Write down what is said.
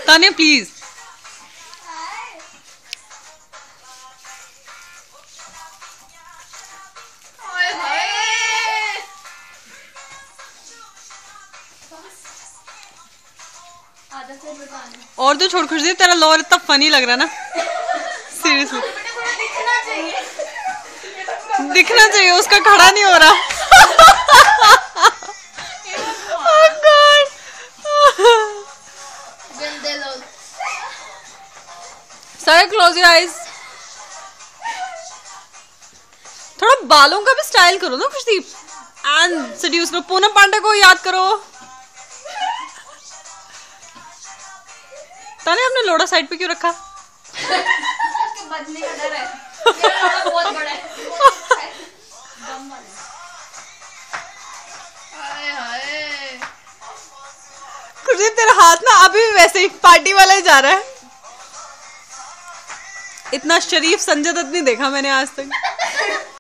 Tania please. और तो छोड़ खुशदीप, तेरा लोअर इतना फनी लग रहा है ना, सीरियसली। दिखना चाहिए, उसका खड़ा नहीं हो रहा। सारे क्लोज योर आईज। थोड़ा बालों का भी स्टाइल करो ना खुशदीप, एंड सेड्यूस करो। पूनम पांडे को याद करो। ताने आपने लोड़ा साइड पे क्यों रखा? बजने का डर है। ये बहुत बड़ा है। खुशदीप तेरा हाथ ना अभी भी वैसे ही पार्टी वाला ही जा रहा है। इतना शरीफ संजय दत्त नहीं देखा मैंने आज तक।